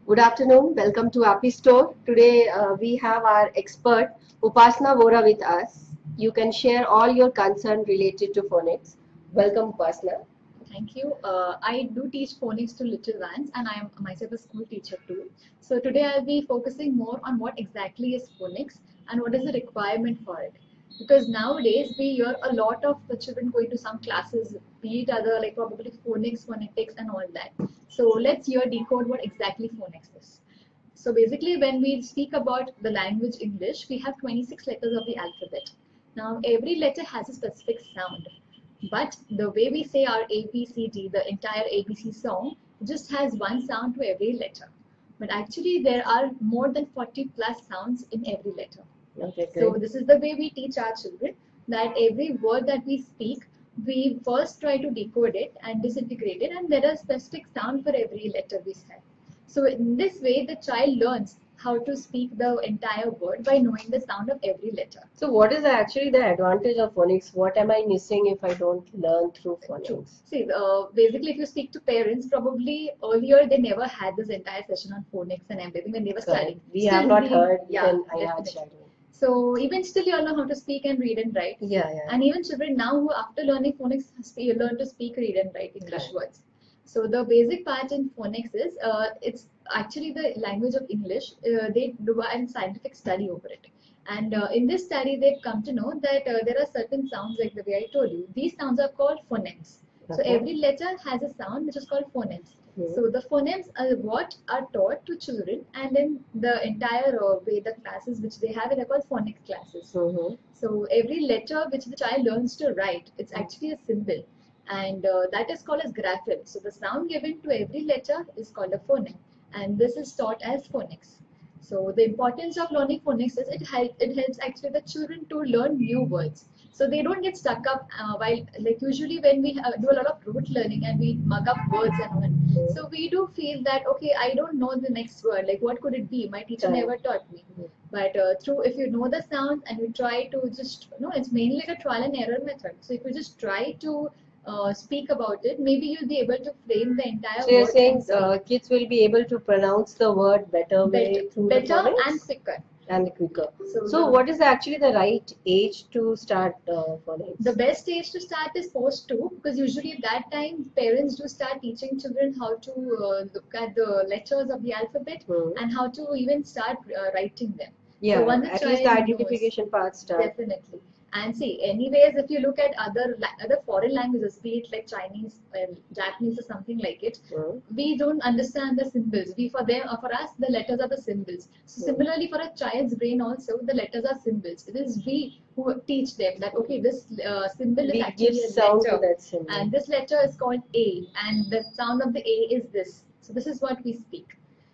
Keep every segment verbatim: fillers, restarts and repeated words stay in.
Good afternoon. Welcome to AppyStore. Today uh, we have our expert Upasana Vora with us. You can share all your concern related to phonics. Welcome, Upasana. Thank you. Uh, I do teach phonics to little ones, and I am myself a school teacher too. So today I'll be focusing more on what exactly is phonics and what is the requirement for it. Because nowadays we hear a lot of the children going to some classes, be it other like probably phonics, phonetics, and all that. So let's here decode what exactly phonics is. So basically, when we speak about the language English, we have twenty-six letters of the alphabet. Now, every letter has a specific sound. But the way we say our A B C D, the entire A B C song, just has one sound to every letter. But actually, there are more than forty plus sounds in every letter. Okay, So great. this is the way we teach our children that every word that we speak, we first try to decode it and disintegrate it, and there are specific sound for every letter we say. So in this way, the child learns how to speak the entire word by knowing the sound of every letter. So, what is actually the advantage of phonics? What am I missing if I don't learn through True. phonics? See, uh, basically, if you speak to parents, probably earlier they never had this entire session on phonics and everything when they were Correct. studying. We Still, have not we, heard yeah, even I had definitely. studied. So even still, you all know how to speak and read and write. Yeah, yeah. And even children now who, after learning phonics, spe- learn to speak, read, and write English Correct. words. So the basic part in phonics is uh, it's actually the language of English. Uh, they do a scientific study over it. And uh, in this study, they've come to know that uh, there are certain sounds, like the way I told you. These sounds are called phonemes. So Okay. every letter has a sound which is called phonemes. Hmm. So the phonemes are what are taught to children, and then the entire uh, way the classes which they have, they're called phonics classes. Mm-hmm. So every letter which the child learns to write, it's actually a symbol, and uh, that is called as grapheme. So the sound given to every letter is called a phoneme, and this is taught as phonics. So the importance of learning phonics is it help, it helps actually the children to learn new words. So they don't get stuck up uh, while like usually when we uh, do a lot of rote learning and we mug up words and all. So we do feel that okay, I don't know the next word. Like what could it be? My teacher Correct. never taught me. But uh, through if you know the sound and you try to just you know it's mainly like a trial and error method. So if you just try to uh, speak about it, maybe you'll be able to frame the entire So you're word saying and speak uh, kids will be able to pronounce the word better way better, through the better and phonics quicker. and quicker. So, So the, what is actually the right age to start uh, phonics? the best age to start is post two because usually at that time parents do start teaching children how to uh, look at the letters of the alphabet Hmm. and how to even start uh, writing them. Yeah, So once the at least child the knows, identification part start. definitely. And see, anyways, if you look at other la- other foreign languages, be it like Chinese, uh, Japanese, or something like it, Hmm. we don't understand the symbols. We for them, uh, for us, the letters are the symbols. So Hmm. similarly, for a child's brain also, the letters are symbols. It is we who teach them that okay, this uh, symbol is We actually give a sound to letter, that symbol. and this letter is called A, and the sound of the A is this. So this is what we speak.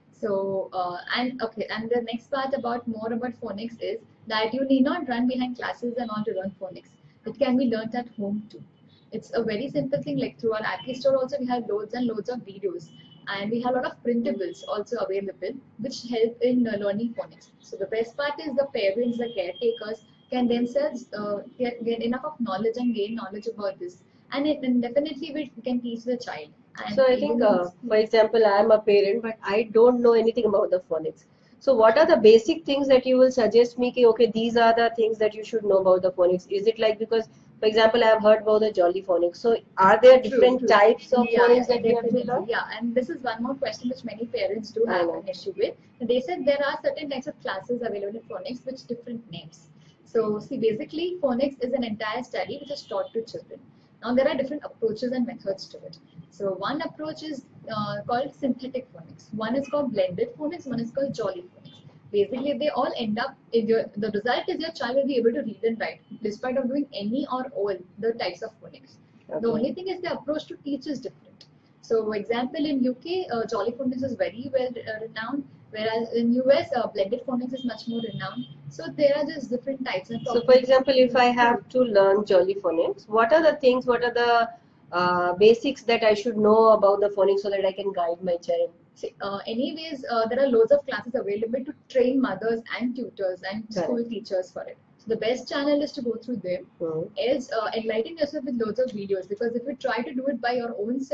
So uh, and okay, and the next part about more about phonics is that you need not run behind classes and all to learn phonics. It can be learnt at home too. It's a very simple thing. Like through our AppyStore also we have loads and loads of videos, and we have a lot of printables also available which help in uh, learning phonics. So the best part is the parents, the caretakers can themselves uh, get, get enough of knowledge and gain knowledge about this, and it and definitely we can teach the child. And So I think, even uh, for example, I am a parent, but I don't know anything about the phonics. So what are the basic things that you will suggest me? Ki, okay, these are the things that you should know about the phonics. Is it like because, for example, I have heard about the jolly phonics. So are there True, different true. types of Yeah, phonics yeah, that we have to definitely. learn? Yeah, and this is one more question which many parents do I have know. an issue with. They said there are certain types of classes available in phonics with different names. So, see, basically, phonics is an entire study which is taught to children. Now, there are different approaches and methods to it. So, one approach is uh, called synthetic phonics. One is called blended phonics. One is called jolly phonics. Basically, they all end up in your. The result is your child will be able to read and write, despite of doing any or all the types of phonics. The Okay. only thing is the approach to teach is different. So, for example, in U K, uh, Jolly Phonics is very well uh, renowned, whereas in U S, uh, blended phonics is much more renowned. So, there are just different types. And So, for example, if I have to learn jolly phonics, what are the things, what are the uh, basics that I should know about the phonics so that I can guide my child? See, uh, anyways, uh, there are loads of classes available to train mothers and tutors and school Correct. teachers for it. So the best channel is to go through them. Hmm. Is uh, enlighten yourself with loads of videos because if you try to do it by your own self,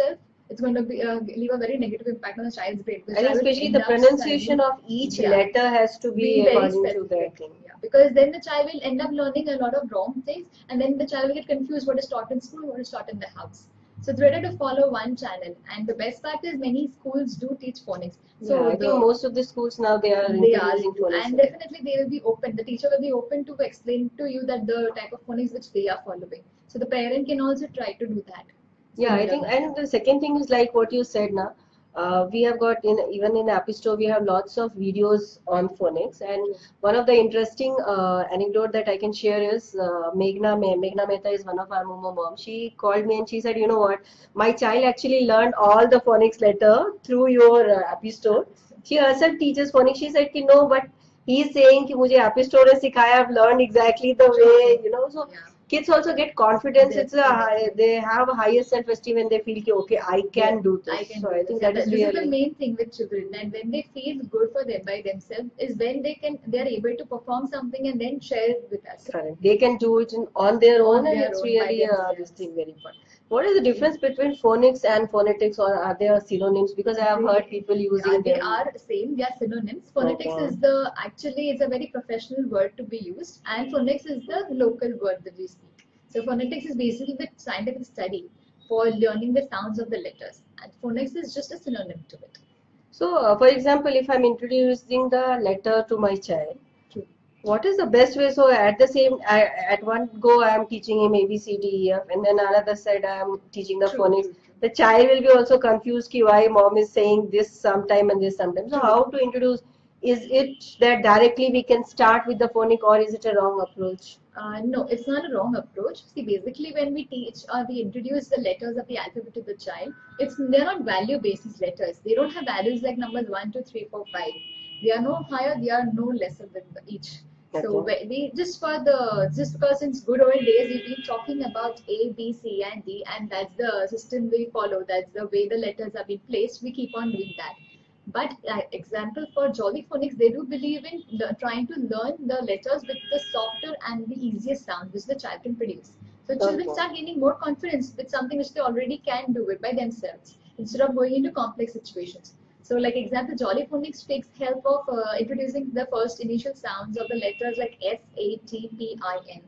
it's going to be uh, leave a very negative impact on the child's brain. The And child will especially end the up pronunciation studying, of each yeah, letter has to be be very according to that specific. thing. Yeah, because then the child will end up learning a lot of wrong things, and then the child will get confused what is taught in school, what is taught in the house. So it's better to follow one channel. And the best part is many schools do teach phonics. So Yeah, I the think most of the schools now they are they are, introducing phonics. and definitely they will be open. The teacher will be open to explain to you that the type of phonics which they are following. So the parent can also try to do that. Yeah, I think, Similarly. and the second thing is like what you said now. Uh, we have got in even in AppyStore we have lots of videos on phonics, and True. one of the interesting uh, anecdote that I can share is uh, Meghna Me Meghna Mehta is one of our Momo mom. She called me and she said, you know what, my child actually learned all the phonics letter through your uh, AppyStore. She herself teaches phonics. She said, you know, but he's saying कि मुझे AppyStore ने सिखाया, I've learned exactly the way, you know. So Yeah. kids also get confidence. It's a high, Definitely. they have a higher self-esteem when they feel कि, okay, I can Yeah, do I this. can So do I this. think Yeah, that is that, this is the really main thing with children. And when they feel good for them by themselves, is when they can they are able to perform something and then share it with us correct. They can do it in, on their own, on and their it's own by really uh, this themselves. thing very important. What is the difference between phonics and phonetics, or are there synonyms? Because I have heard They, people yeah, using they them. are same. They are synonyms. Phonetics Okay. is the actually it's a very professional word to be used, and phonics is the local word that we speak. So phonetics is basically the scientific study for learning the sounds of the letters, and phonics is just a synonym to it. So, uh, for example, if I'm introducing the letter to my child, True. what is the best way? So at the same, I, at one go, I am teaching him A B C D E F, and then another side I am teaching the True, phonics. true, true. The child will be also confused ki why mom is saying this sometime and this sometime. So True. how to introduce? Is it that directly we can start with the phonic, or is it a wrong approach? Uh, no, it's not a wrong approach. See, basically, when we teach or we introduce the letters of the alphabet to the child, it's they're not value-basis letters. They don't have values like numbers one, two, three, four, five. They are no higher. They are no lesser than the each. So Okay. we we- just for the just because since good old days we've been talking about A, B, C, and D, and that's the system we follow. That's the way the letters are being placed. We keep on doing that. But uh, example for Jolly Phonics, they do believe in le- trying to learn the letters with the softer and the easiest sound which the child can produce. So children Okay. start gaining more confidence with something which they already can do it by themselves instead of going into complex situations. So like example, Jolly Phonics takes help of uh, introducing the first initial sounds of the letters like S, A, T, P, I, N.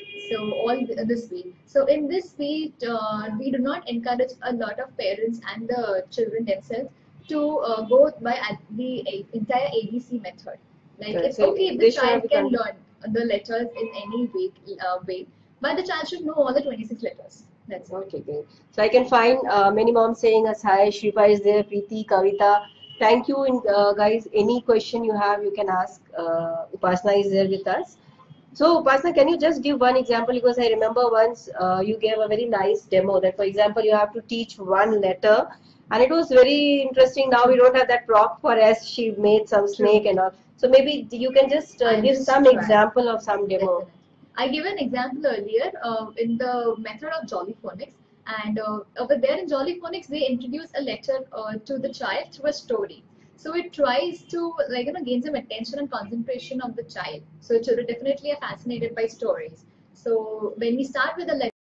So all th- this way. So in this way, uh, we do not encourage a lot of parents and the children themselves to uh, go by at the a- entire A B C method. Like Correct. it's So okay if the they should have child to can con- learn the letters in any way, uh, way, but the child should know all the twenty-six letters. That's it. Okay, great. So I can find uh, many moms saying us hi. Shriva is there, Preeti, Kavita. Thank you, in, uh, guys. Any question you have, you can ask. Uh, Upasana is there with us. So, Upasana, can you just give one example? Because I remember once uh, you gave a very nice demo that, for example, you have to teach one letter, and it was very interesting. Now we True. don't have that prop for S. She made some snake True. and all. So maybe you can just uh, I'll give just some try. example of some demo. Definitely. I gave an example earlier uh, in the method of Jolly Phonics, and uh, over there in Jolly Phonics, they introduce a letter uh, to the child through a story. So it tries to like you know gain some attention and concentration of the child. So children definitely are fascinated by stories. So when we start with a letter.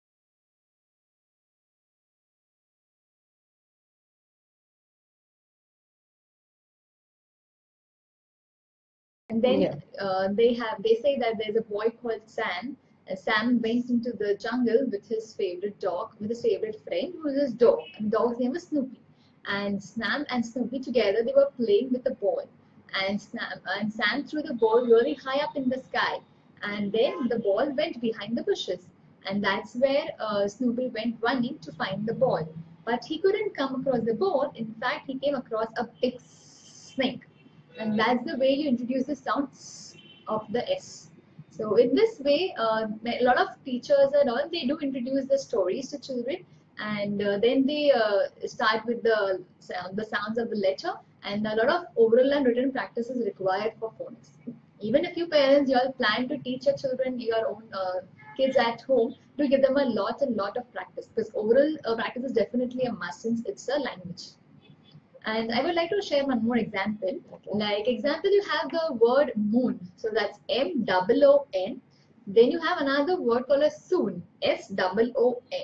And Yeah. then uh, they have they say that there's a boy called Sam. Uh, Sam went into the jungle with his favorite dog, with his favorite friend, who is his dog. And the dog's name was Snoopy. And Sam and Snoopy together they were playing with the ball. And Sam and Sam threw the ball really high up in the sky. And then the ball went behind the bushes. And that's where uh, Snoopy went running to find the ball. But he couldn't come across the ball. In fact, he came across a big snake, and that's the way you introduce the sounds of the S. So in this way, uh, a lot of teachers and all they do introduce the stories to children, and uh, then they uh, start with the sound, the sounds of the letter, and a lot of oral and written practice is required for phonics. Even if you parents you all plan to teach your children your own uh, kids at home, do give them a lot and lot of practice because oral uh, practice is definitely a must since it's a language. And I would like to share one more example. Okay. Like example, you have the word moon. So that's M O O N. Then you have another word called as soon. S O O N.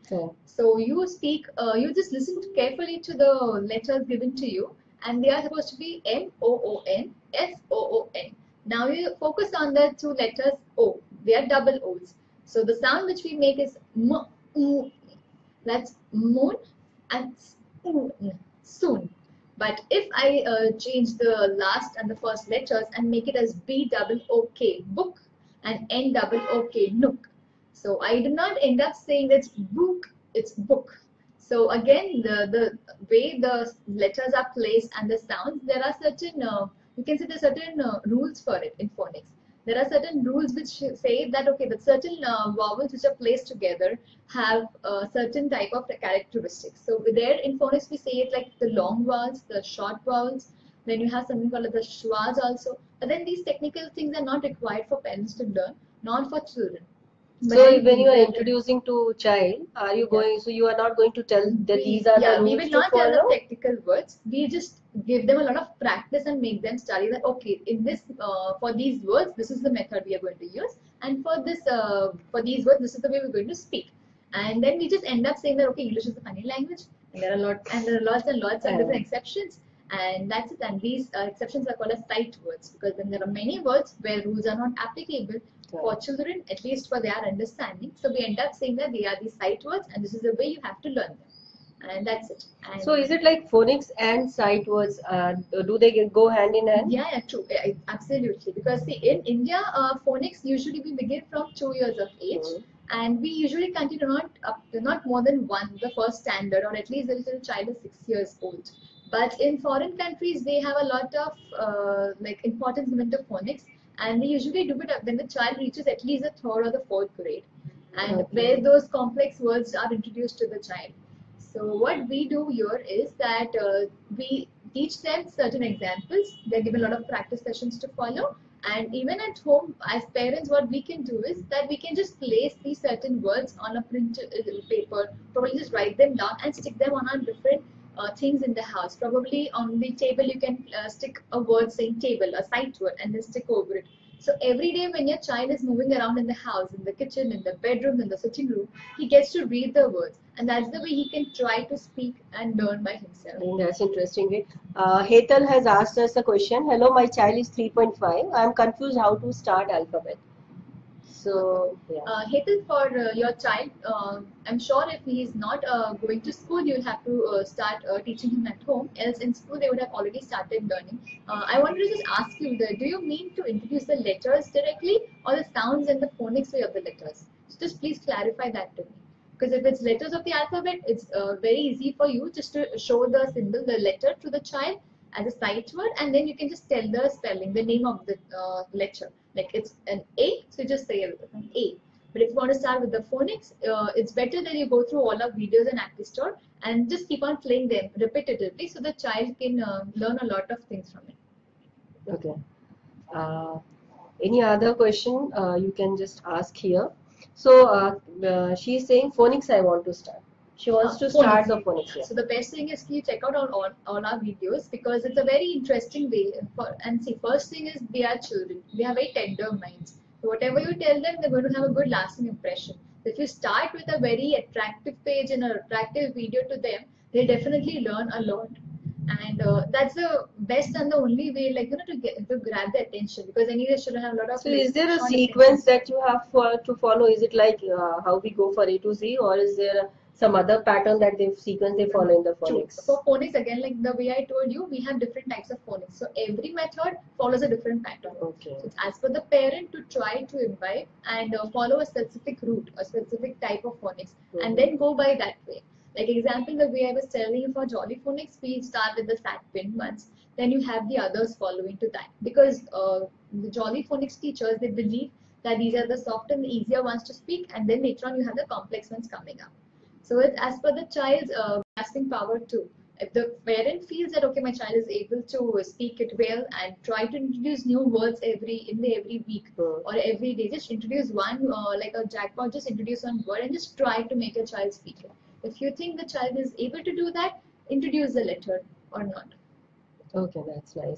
Okay. So you speak, uh, you just listen carefully to the letters given to you, and they are supposed to be M O O N, S O O N. Now you focus on the two letters O. They are double O's. So the sound which we make is M, M. That's moon and spoon, soon. But if I uh, change the last and the first letters and make it as B double O K, book, and N double O K, nook. So I do not end up saying that's book, it's book. So again, the, the way the letters are placed and the sounds, there are certain, uh, you can say there are certain uh, rules for it in phonics. There are certain rules which say that, okay, the certain uh, vowels which are placed together have a certain type of characteristics. So there in phonics we say it like the long vowels, the short vowels, then you have something called the schwas also. But then these technical things are not required for parents to learn, not for children. But So then when you are we- introducing to child, are you Yeah. going, so you are not going to tell that we, these are yeah, the we rules will to not tell them follow? technical words. We just give them a lot of practice and make them study that, okay, in this, uh, for these words, this is the method we are going to use. And for this, uh, for these words, this is the way we're going to speak. And then we just end up saying that, okay, English is a funny language. And there are lot, and there are lots and lots of different Uh, exceptions. And that's it. And these uh, exceptions are called as sight words, because then there are many words where rules are not applicable for children, at least for their understanding. So we end up saying that they are these sight words, and this is the way you have to learn them. And that's it. And So is it like phonics and sight words? Uh, do they get- go hand in hand? yeah, yeah, true. Yeah, absolutely. Because see, in India, uh, phonics usually we begin from two years of age, Mhm. and we usually continue not up to not more than one, the first standard, or at least the little child is six years old. But in foreign countries, they have a lot of uh, like importance given to phonics, and they usually do it when the child reaches at least the third or the fourth grade, and Okay. where those complex words are introduced to the child. So what we do here is that uh, we teach them certain examples. They're given a lot of practice sessions to follow. And even at home, as parents, what we can do is that we can just place these certain words on a print uh, paper, probably just write them down and stick them on our different uh, things in the house. Probably on the table, you can uh, stick a word saying table, a sight word, and then stick over it. So every day when your child is moving around in the house, in the kitchen, in the bedroom, in the sitting room, he gets to read the words, and that's the way he can try to speak and learn by I himself. think that's interesting. Uh, Hetal has asked us a question. Hello, my child is three point five. I'm confused how to start alphabet. So, yeah. Uh, Hetal, for uh, your child, uh, I'm sure if he is not uh, going to school, you'll have to uh, start uh, teaching him at home. Else, in school, they would have already started learning. Uh, I wanted to just ask you that: do you mean to introduce the letters directly, or the sounds and the phonics way of the letters? So just please clarify that to me. Because if it's letters of the alphabet, it's uh, very easy for you just to show the symbol, the letter to the child as a sight word, and then you can just tell the spelling, the name of the uh, letter. Like it's an A, so you just say an A. But if you want to start with the phonics, uh, it's better that you go through all our videos in AppyStore and just keep on playing them repetitively so the child can uh, learn a lot of things from it. Okay. Uh, any other question uh, you can just ask here. So uh, uh, she's saying phonics I want to start. She wants Uh, to start phonics. the phonics here. So the best thing is you check out all, all, all our videos, because it's a very interesting way. For, and see, first thing is they are children. They have very tender minds. So whatever you tell them, they're going to have a good lasting impression. So if you start with a very attractive page and an attractive video to them, they definitely learn a lot. And uh, that's the best and the only way, like, you know, to get to grab the attention, because anyway children have a lot of So like is there a short sequence attention that you have for, to follow? Is it like uh, how we go for A to Z, or is there some other pattern that they sequence they follow in the True. phonics? For phonics, again, like the way I told you, we have different types of phonics. So every method follows a different pattern. Okay. So it's as per the parent to try to imbibe and uh, follow a specific route, a specific type of phonics, Mhm. and then go by that way. Like example, the way I was telling you for Jolly Phonics, we start with the sat pin ones. Then you have the others following to that. Because uh, the Jolly Phonics teachers, they believe that these are the soft and the easier ones to speak, and then later on you have the complex ones coming up. So it's as per the child's uh, grasping power too. If the parent feels that, okay, my child is able to speak it well, and try to introduce new words every in the every week Hmm. or every day, just introduce one uh, like a jackpot, just introduce one word and just try to make a child speak it. If you think the child is able to do that, introduce the letter or not. Okay, that's nice.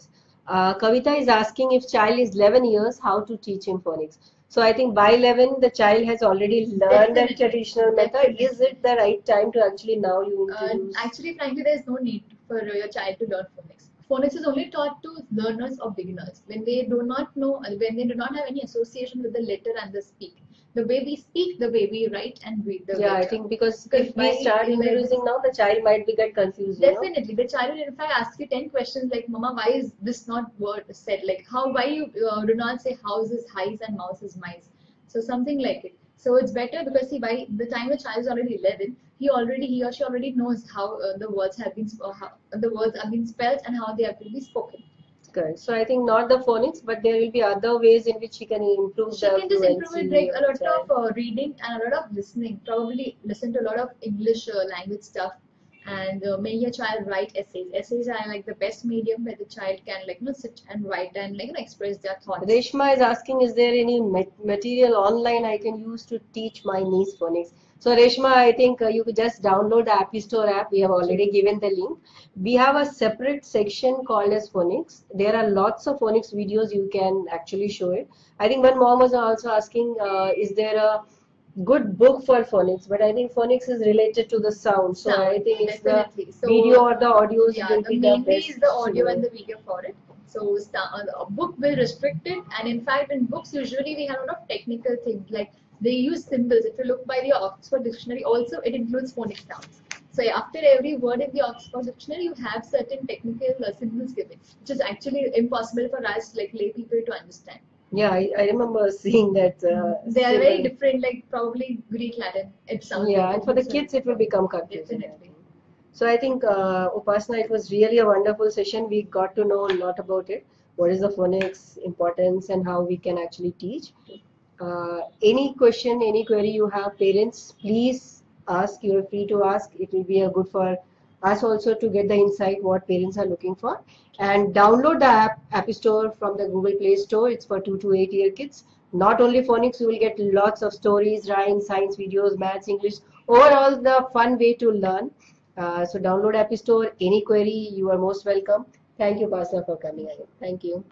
Uh, Kavita is asking if child is eleven years, how to teach him phonics. So I think by eleven, the child has already learned that Definitely, traditional method. Is definitely. it the right time to actually now you Uh, introduce? actually, frankly, there is no need for uh, your child to learn phonics. Phonics is only taught to learners or beginners when they do not know, uh, when they do not have any association with the letter and the speak. The way we speak, the way we write and read, the Yeah, I better. think because Because if we by start eleven, introducing now, the child might be get confused, you know. definitely, the child will in fact ask you ten questions like, Mama, why is this not word said? Like, how, why you uh, do not say house is highs and mouse is mice? So, something like it. So, it's better because, see, by the time the child is already eleven, he already, he or she already knows how uh, the words have been, uh, how the words have been spelled and how they have to be spoken. Correct. So I think not the phonics, but there will be other ways in which he can improve She the can just improve it fluency like of a the lot child. of uh, reading and a lot of listening. Probably listen to a lot of English uh, language stuff and uh, make your child write essays. Essays are like the best medium where the child can like you know sit and write and like you know express their thoughts. Reshma is asking, is there any material online I can use to teach my niece phonics? So Reshma, I think uh, you could just download the AppyStore app. We have already given the link. We have a separate section called as phonics. There are lots of phonics videos you can actually show it. I think one mom was also asking, uh, is there a good book for phonics? But I think phonics is related to the sound. So I Sound, think it's the definitely. video So, or the audios yeah, will the be the mainly is best the audio and suitable. the video for it. So, sta- a book will restrict it, and in fact, in books, usually we have a lot of technical things like they use symbols. If you look by the Oxford Dictionary, also it includes phonic sounds. So, after every word in the Oxford Dictionary, you have certain technical uh, symbols given, which is actually impossible for us, like lay people, to understand. Yeah, I, I remember seeing that uh, They are very symbol. different, like probably Greek Latin. It sounds like Yeah, and it for the looks very kids, it will become confusing, I definitely. think. So I think, uh, Upasana, it was really a wonderful session. We got to know a lot about it. What is the phonics importance and how we can actually teach. Uh, any question, any query you have, parents, please ask. You're free to ask. It will be a good for us also to get the insight what parents are looking for. And download the app App Store from the Google Play Store. It's for two to eight year kids. Not only phonics, you will get lots of stories, rhymes, science videos, maths, English. Overall, the fun way to learn. Uh, so download App Store. Any query, you are most welcome. Thank you, Pasna, for coming again. Thank you.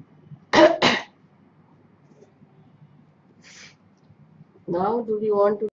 Now, do we want to